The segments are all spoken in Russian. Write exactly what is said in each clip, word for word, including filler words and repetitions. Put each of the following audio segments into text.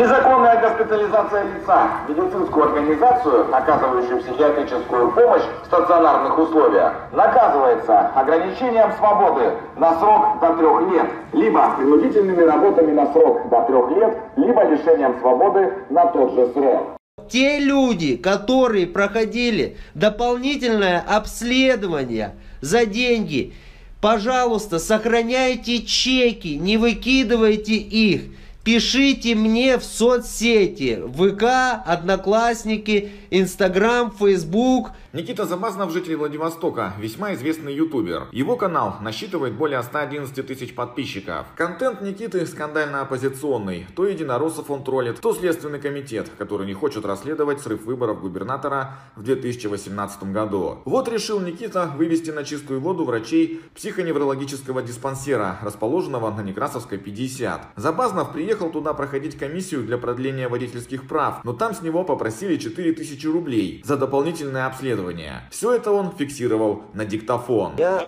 Незаконная госпитализация лица в медицинскую организацию, оказывающую психиатрическую помощь в стационарных условиях, наказывается ограничением свободы на срок до трех лет, либо принудительными работами на срок до трех лет, либо лишением свободы на тот же срок. Те люди, которые проходили дополнительное обследование за деньги, пожалуйста, сохраняйте чеки, не выкидывайте их. Пишите мне в соцсети: ВК, Одноклассники, Инстаграм, Фейсбук. Никита Забазнов, житель Владивостока, весьма известный ютубер. Его канал насчитывает более ста одиннадцати тысяч подписчиков. Контент Никиты скандально-оппозиционный. То единороссов он троллит, то Следственный комитет, который не хочет расследовать срыв выборов губернатора в две тысячи восемнадцатом году. Вот решил Никита вывести на чистую воду врачей психоневрологического диспансера, расположенного на Некрасовской пятьдесят. Забазнов приехал туда проходить комиссию для продления водительских прав, но там с него попросили четыре тысячи рублей за дополнительное обследование. Все это он фиксировал на диктофон. Я,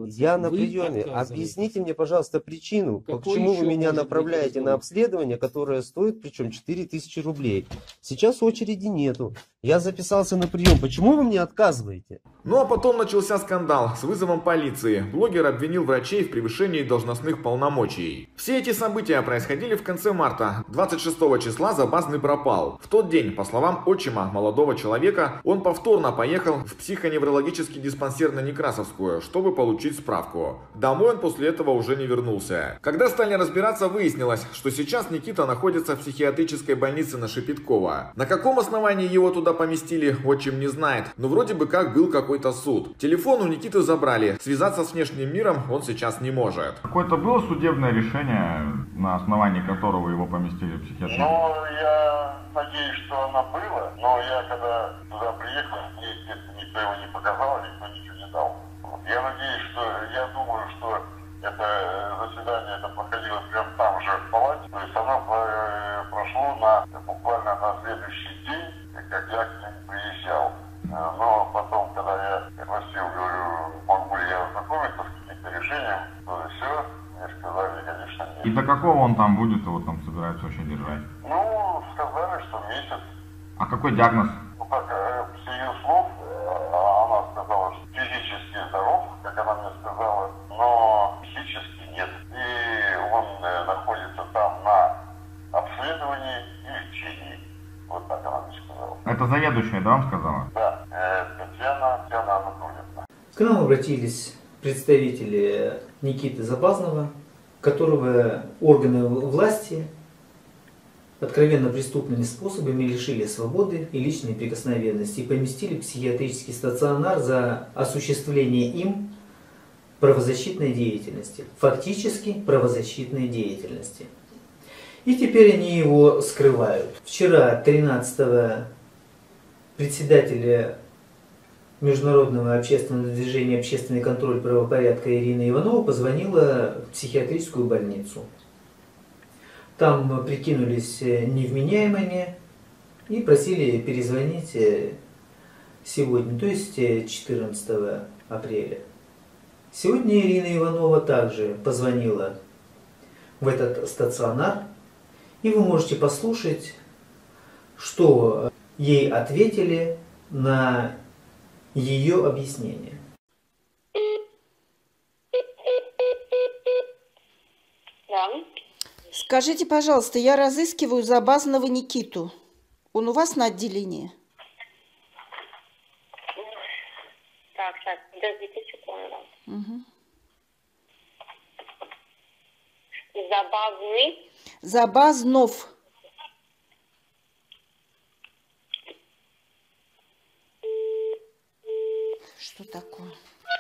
я на приеме. Объясните мне, пожалуйста, причину, Какой почему вы меня направляете на обследование, которое стоит, причем четыре тысячи рублей. Сейчас очереди нету. Я записался на прием. Почему вы мне отказываете? Ну а потом начался скандал с вызовом полиции. Блогер обвинил врачей в превышении должностных полномочий. Все эти события происходили в конце марта. двадцать шестого числа Забазный пропал. В тот день, по словам отчима молодого человека, он повторно поехал в психоневрологический диспансер на Некрасовскую, чтобы получить справку. Домой он после этого уже не вернулся. Когда стали разбираться, выяснилось, что сейчас Никита находится в психиатрической больнице на Шепеткова. На каком основании его туда поместили, отчим не знает, но вроде бы как был какой-то суд. Телефон у Никиты забрали, связаться с внешним миром он сейчас не может. Какое-то было судебное решение, на основании которого его поместили в психиатрию? Ну, я надеюсь, что оно было, но я когда туда приехал, мне, естественно, никто его не показал, никто ничего не дал. Я надеюсь, что, я думаю, что это заседание это проходило прямо там же в палате, то есть оно прошло на, буквально на следующий день, как я к ним приезжал. Но потом, когда я просил, говорю, могу ли я ознакомиться с каким-то решением, то все, мне сказали, конечно, нет. И до какого он там будет, его там собираются вообще держать? Ну, сказали, что месяц. А какой диагноз? Ну, как, с ее слов, она сказала, что физически здоров, как она мне сказала, но психически нет. И он находится там на обследовании и лечении. Вот так она мне сказала. Это заведующая, да, вам сказала? Да, Татьяна, Татьяна Анатольевна. К нам обратились представители Никиты Забазнова, которого органы власти откровенно преступными способами лишили свободы и личной неприкосновенности и поместили в психиатрический стационар за осуществление им правозащитной деятельности, фактически правозащитной деятельности. И теперь они его скрывают. Вчера, тринадцатого, председателя Международного общественного движения «Общественный контроль правопорядка» Ирина Иванова позвонила в психиатрическую больницу. Там прикинулись невменяемыми и просили перезвонить сегодня, то есть четырнадцатого апреля. Сегодня Ирина Иванова также позвонила в этот стационар, и вы можете послушать, что ей ответили на ее объяснение. Да. Скажите, пожалуйста, я разыскиваю Забазнова Никиту. Он у вас на отделении? Так, сейчас, подождите секунду. Угу. Забавный. Забазнов. Что такое?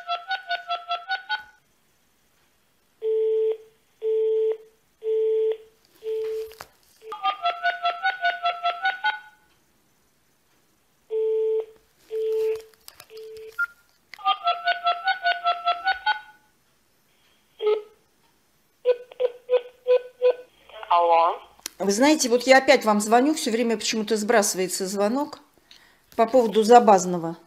Алло. Вы знаете, вот я опять вам звоню, все время почему-то сбрасывается звонок по поводу Забазнова.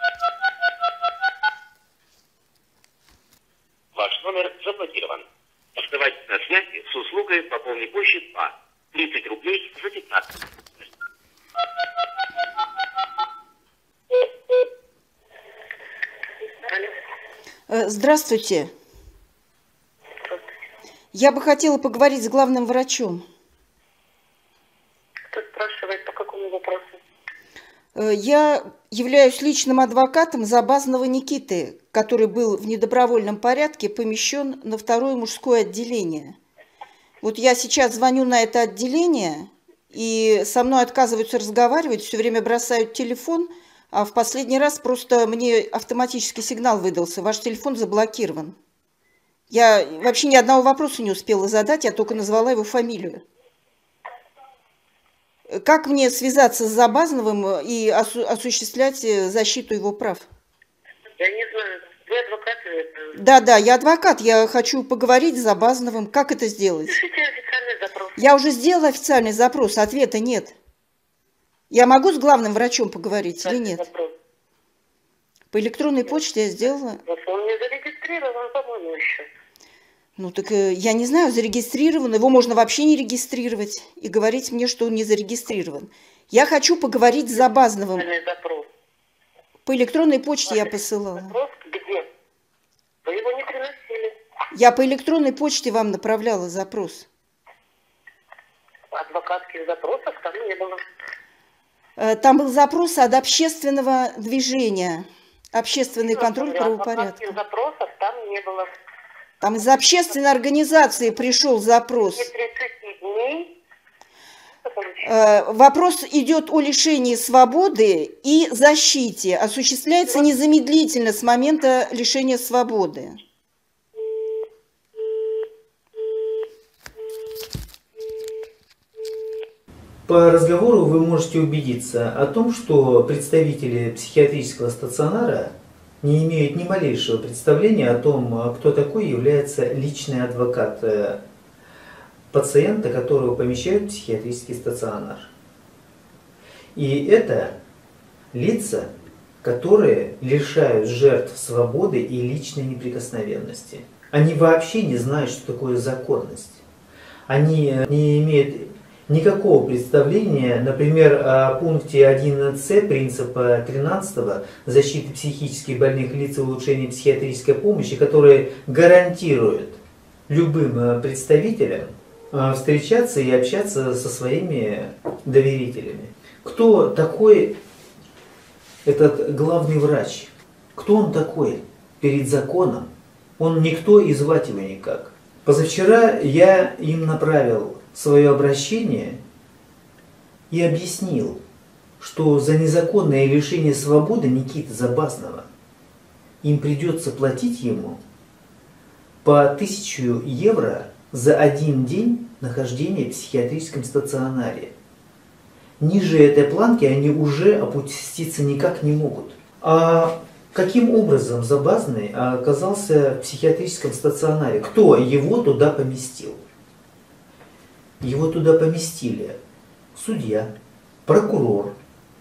Ваш номер заблокирован. Оставайтесь на связи с услугой «Пополни позже два». тридцать рублей за пятнадцать. Э, Здравствуйте. Я бы хотела поговорить с главным врачом. Кто спрашивает, по какому вопросу? Э, Я являюсь личным адвокатом Забазного Никиты, который был в недобровольном порядке помещен на второе мужское отделение. Вот я сейчас звоню на это отделение, и со мной отказываются разговаривать, все время бросают телефон, а в последний раз просто мне автоматический сигнал выдался: ваш телефон заблокирован. Я вообще ни одного вопроса не успела задать, я только назвала его фамилию. Как мне связаться с Забазновым и осу- осуществлять защиту его прав? Я не знаю. Вы адвокат? Да, да, я адвокат, я хочу поговорить с Забазновым. Как это сделать? Пишите официальный запрос. Я уже сделала официальный запрос, ответа нет. Я могу с главным врачом поговорить или нет? Запрос. По электронной почте я сделала. Он не зарегистрирован, по-моему, еще. Ну так э, я не знаю, зарегистрирован. Его можно вообще не регистрировать и говорить мне, что он не зарегистрирован. Я хочу поговорить с Забазновым. Официальный запрос. По электронной почте я посылала. Запрос где? Вы его не приносили. Я по электронной почте вам направляла запрос. Адвокатских запросов там не было. Э, Там был запрос от общественного движения. Общественный контроль правопорядка. Адвокатских запросов там не было. Там из общественной организации пришел запрос. И тридцать дней. Э, Вопрос идет о лишении свободы и защите. Осуществляется незамедлительно с момента лишения свободы. По разговору вы можете убедиться о том, что представители психиатрического стационара не имеют ни малейшего представления о том, кто такой является личный адвокат э, пациента, которого помещают в психиатрический стационар. И это лица, которые лишают жертв свободы и личной неприкосновенности. Они вообще не знают, что такое законность. Они не имеют никакого представления, например, о пункте один С принципа тринадцатого защиты психически больных лиц и улучшения психиатрической помощи, который гарантирует любым представителям встречаться и общаться со своими доверителями. Кто такой этот главный врач? Кто он такой перед законом? Он никто и звать его никак. Позавчера я им направил свое обращение и объяснил, что за незаконное лишение свободы Никиты Забазного им придется платить ему по тысячу евро за один день нахождения в психиатрическом стационаре. Ниже этой планки они уже опуститься никак не могут. А каким образом Забазный оказался в психиатрическом стационаре? Кто его туда поместил? Его туда поместили судья, прокурор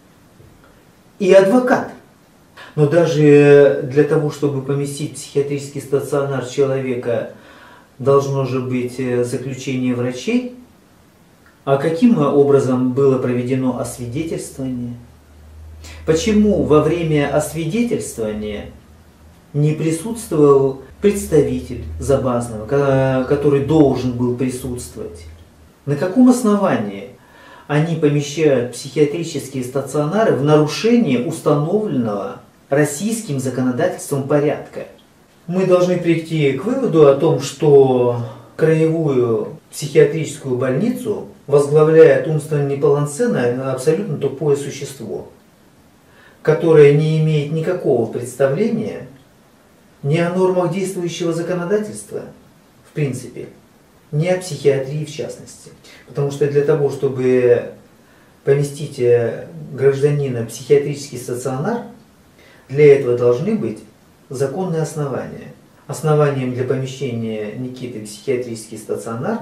и адвокат. Но даже для того, чтобы поместить в психиатрический стационар человека, должно же быть заключение врачей. А каким образом было проведено освидетельствование? Почему во время освидетельствования не присутствовал представитель Забазного, который должен был присутствовать? На каком основании они помещают психиатрические стационары в нарушение установленного российским законодательством порядка? Мы должны прийти к выводу о том, что краевую психиатрическую больницу возглавляет умственно неполноценное, абсолютно тупое существо, которое не имеет никакого представления ни о нормах действующего законодательства, в принципе, ни о психиатрии в частности. Потому что для того, чтобы поместить гражданина в психиатрический стационар, для этого должны быть законные основания. Основанием для помещения Никиты в психиатрический стационар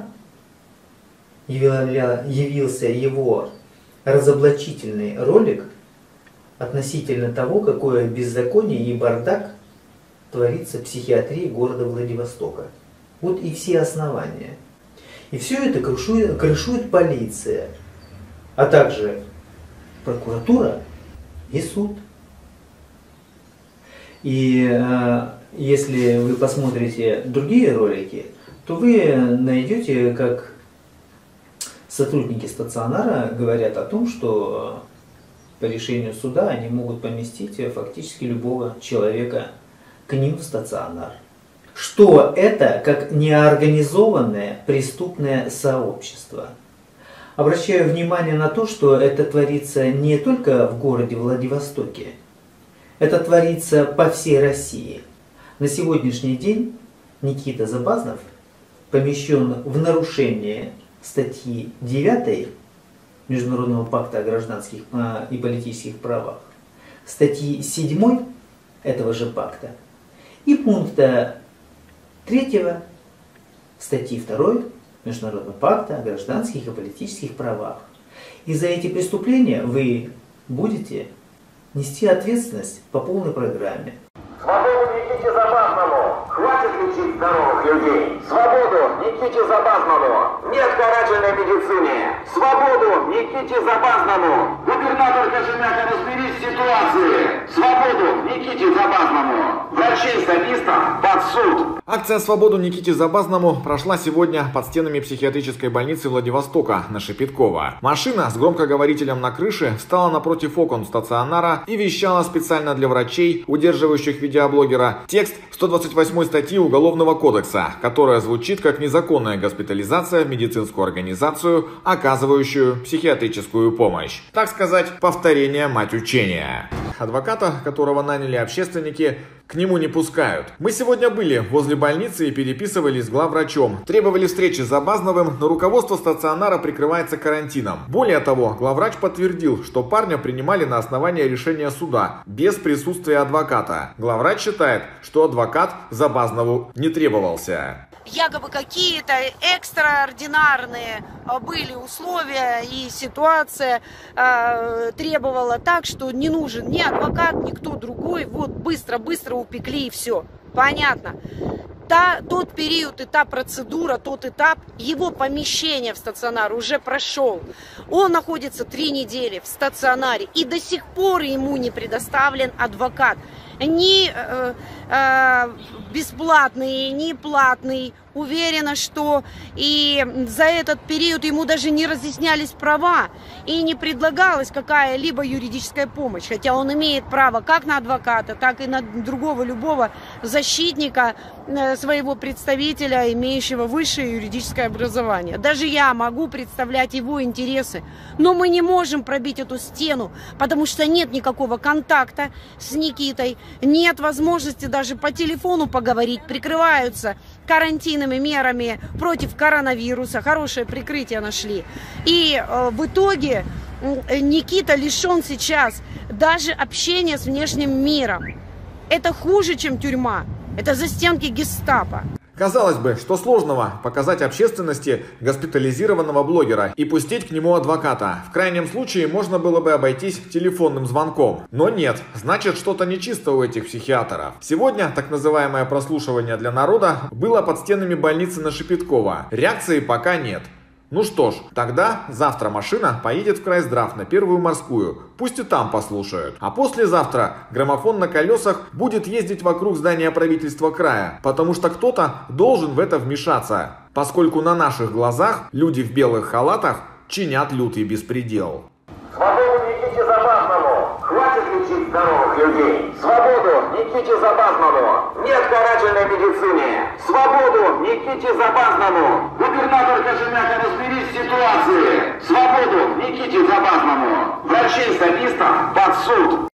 явился его разоблачительный ролик относительно того, какое беззаконие и бардак творится в психиатрии города Владивостока. Вот и все основания. И все это крышует, крышует полиция, а также прокуратура и суд. И э, если вы посмотрите другие ролики, то вы найдете, как сотрудники стационара говорят о том, что по решению суда они могут поместить фактически любого человека к ним в стационар. Что это как неорганизованное преступное сообщество? Обращаю внимание на то, что это творится не только в городе Владивостоке, это творится по всей России. На сегодняшний день Никита Забазнов помещен в нарушение статьи девятой Международного пакта о гражданских и политических правах, статьи седьмой этого же пакта и пункта третьего статьи второй Международного пакта о гражданских и политических правах. И за эти преступления вы будете нести ответственность по полной программе. Свободу Никите Забазному! Хватит лечить здоровых людей! Свободу Никите Забазному! Нет карательной медицине! Свободу Никите Забазному! Губернатор Кожемяка, разберись в ситуации! Свободу Никите Забазному! Врачей-садистов под суд! Акция «Свободу Никите Забазному» прошла сегодня под стенами психиатрической больницы Владивостока на Шепеткова. Машина с громкоговорителем на крыше встала напротив окон стационара и вещала специально для врачей, удерживающих видеоблогера, текст сто двадцать восьмой статьи Уголовного кодекса, которая звучит как незаконная госпитализация в медицинскую организацию, оказывающую психиатрическую помощь. Так сказать, повторение мать учения. Адвоката, которого наняли общественники, к нему не пускают. Мы сегодня были возле больницы и переписывались с главврачом. Требовали встречи с Забазновым, но руководство стационара прикрывается карантином. Более того, главврач подтвердил, что парня принимали на основании решения суда, без присутствия адвоката. Главврач считает, что адвокат Забазнову не требовался. Якобы какие-то экстраординарные были условия и ситуация э, требовала так, что не нужен ни адвокат, ни кто другой. Вот быстро-быстро упекли и все. Понятно. Та, тот период и та процедура, тот этап, его помещение в стационар уже прошел. Он находится три недели в стационаре и до сих пор ему не предоставлен адвокат. Ни э, э, бесплатный, ни платный. Уверена, что и за этот период ему даже не разъяснялись права и не предлагалась какая-либо юридическая помощь. Хотя он имеет право как на адвоката, так и на другого любого защитника своего представителя, имеющего высшее юридическое образование. Даже я могу представлять его интересы, но мы не можем пробить эту стену, потому что нет никакого контакта с Никитой, нет возможности даже по телефону поговорить, прикрываются карантинными мерами против коронавируса, хорошее прикрытие нашли. И э, в итоге э, Никита лишен сейчас даже общения с внешним миром. Это хуже, чем тюрьма. Это застенки гестапо. Казалось бы, что сложного показать общественности госпитализированного блогера и пустить к нему адвоката. В крайнем случае можно было бы обойтись телефонным звонком. Но нет, значит что-то нечисто у этих психиатров. Сегодня так называемое прослушивание для народа было под стенами больницы на Шепеткова. Реакции пока нет. Ну что ж, тогда завтра машина поедет в крайздрав на Первую морскую. Пусть и там послушают. А послезавтра граммофон на колесах будет ездить вокруг здания правительства края. Потому что кто-то должен в это вмешаться. Поскольку на наших глазах люди в белых халатах чинят лютый беспредел. Свободу Никите Забазному! Хватит лечить здоровых людей! Свободу Никите Забазному! Нет карательной медицине! Свободу Никите Забазному! Губернатор Кожемяка, разберись в ситуации! Свободу Никите Забазному! Врачей-садистов под суд!